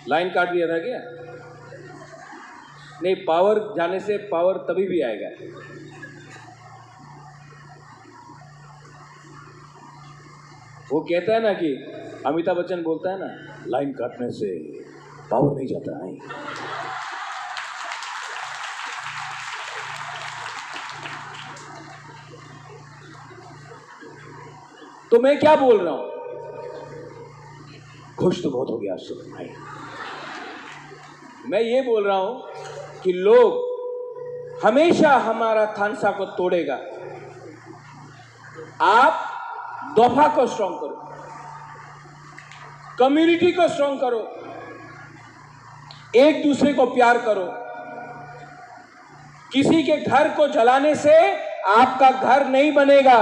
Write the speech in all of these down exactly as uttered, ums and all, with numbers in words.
Line काट दिया था क्या? नहीं, पावर जाने से पावर तभी भी आएगा। वो कहता है ना कि अमिताभ बच्चन बोलता है ना, लाइन काटने से पावर नहीं जाता है। तो मैं क्या बोल रहा हूं? खुश तो बहुत हो गया आज भाई। मैं ये बोल रहा हूं कि लोग हमेशा हमारा थानसा को तोड़ेगा। आप दफा को स्ट्रांग करो, कम्युनिटी को स्ट्रांग करो, एक दूसरे को प्यार करो। किसी के घर को जलाने से आपका घर नहीं बनेगा।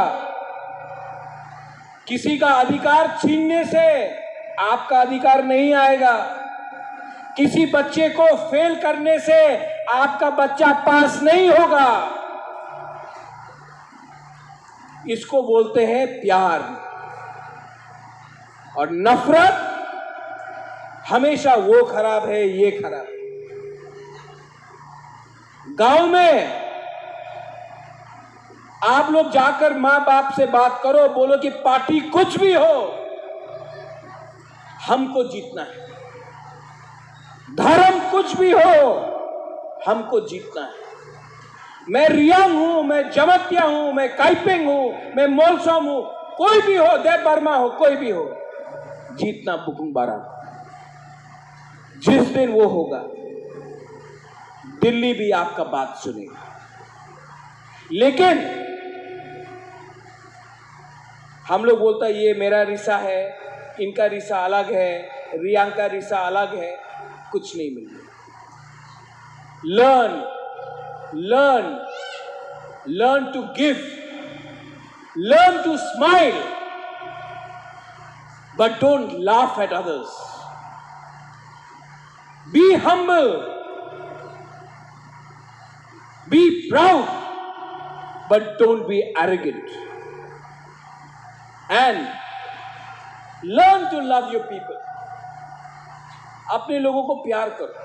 किसी का अधिकार छीनने से आपका अधिकार नहीं आएगा। किसी बच्चे को फेल करने से आपका बच्चा पास नहीं होगा। इसको बोलते हैं प्यार। और नफरत हमेशा वो खराब है, ये खराब है। गांव में आप लोग जाकर मां बाप से बात करो, बोलो कि पार्टी कुछ भी हो, हमको जीतना है। धर्म कुछ भी हो, हमको जीतना है। मैं रियांग हूं, मैं जमत्या हूं, मैं काइपेंग हूं, मैं मोलसोम हूं, कोई भी हो, देव बर्मा हो, कोई भी हो, जीतना बुकुंबारा। जिस दिन वो होगा, दिल्ली भी आपका बात सुनेगा। लेकिन हम लोग बोलता है ये मेरा रिसा है, इनका रिसा अलग है, रियांग का रिसा अलग है। कुछ नहीं मिल रहा। Learn learn learn to give, learn to smile, but don't laugh at others. Be humble, be proud, but don't be arrogant. And learn to love your people. अपने लोगों को प्यार करो।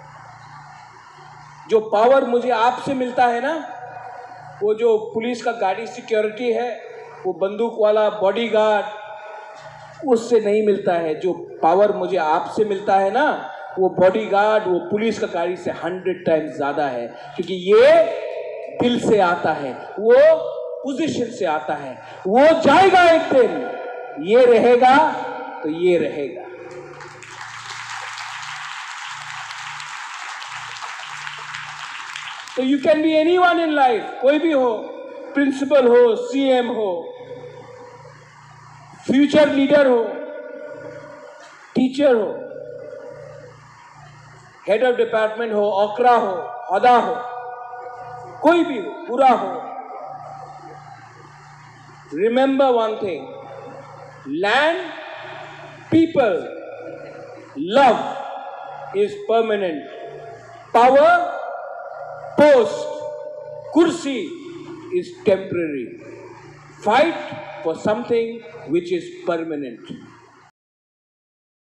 जो पावर मुझे आपसे मिलता है ना, वो जो पुलिस का गाड़ी सिक्योरिटी है, वो बंदूक वाला बॉडीगार्ड, उससे नहीं मिलता है। जो पावर मुझे आपसे मिलता है ना, वो बॉडीगार्ड, वो पुलिस का गाड़ी से हंड्रेड टाइम्स ज्यादा है। क्योंकि ये दिल से आता है, वो पोजीशन से आता है। वो जाएगा एक दिन, ये रहेगा तो ये रहेगा। तो you can be any one in life, कोई भी हो, प्रिंसिपल हो, सीएम हो, फ्यूचर लीडर हो, टीचर हो, हेड ऑफ डिपार्टमेंट हो, औकरा हो, औदा हो, कोई भी हो, बुरा हो। Remember one thing, land, people, love is permanent. Power, post, kursi is temporary. Fight for something which is permanent.